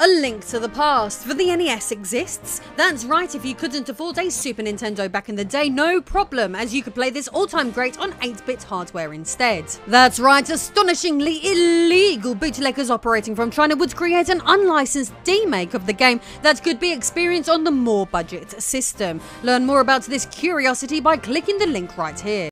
A Link to the Past for the NES exists. That's right, if you couldn't afford a Super Nintendo back in the day, no problem, as you could play this all-time great on 8-bit hardware instead. That's right, astonishingly illegal bootleggers operating from China would create an unlicensed remake of the game that could be experienced on the more budget system. Learn more about this curiosity by clicking the link right here.